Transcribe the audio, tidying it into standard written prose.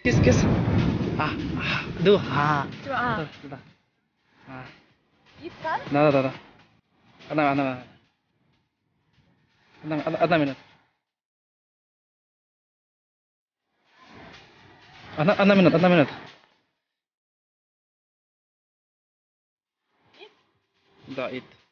Kiss, kiss. Do. coba Bentar. ikan Nada. Anda. Anda minute. Anda minute. Da it.